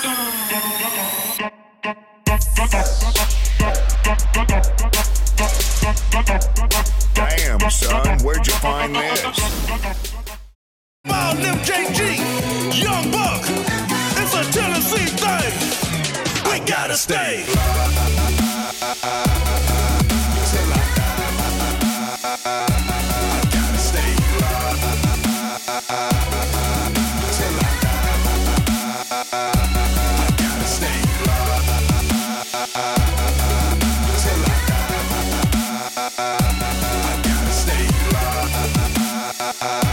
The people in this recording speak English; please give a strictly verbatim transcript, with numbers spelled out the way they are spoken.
Damn, son, where'd you find this? Wild M J G, Young Buck, it's a Tennessee thing. We gotta stay. Uh